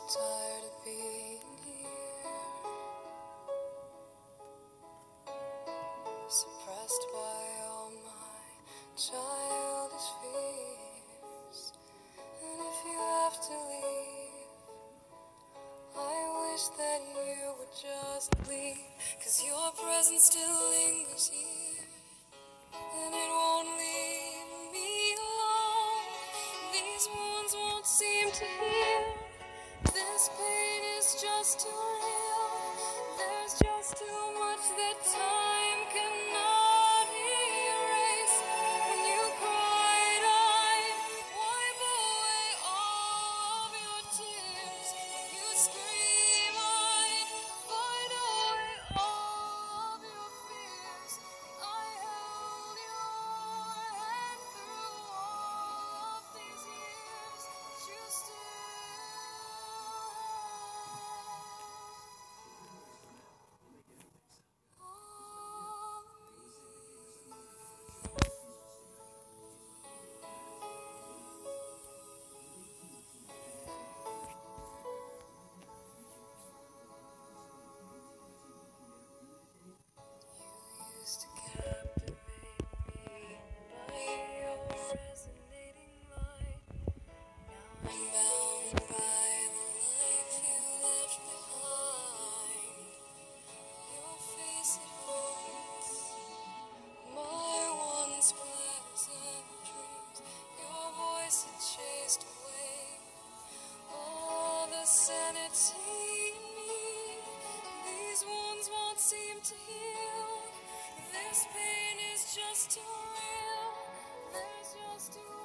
tired of being here, suppressed by all my childish fears. And if you have to leave, I wish that you would just leave, 'cause your presence still lingers here, and it won't leave me alone. These wounds won't seem to heal. This pain is just too real. There's just too much that time cannot erase. When you cried, I wipe away all of your tears. When you scream, I fight away all of your fears. I held your hand through all of these years, but you still used to captivate me by your resonating light. Now I'm bound by the life you left behind. Your face it haunts my once pleasant dreams. Your voice it chased away all the sanity in me. These wounds won't seem to heal. This pain is just too real. There's just too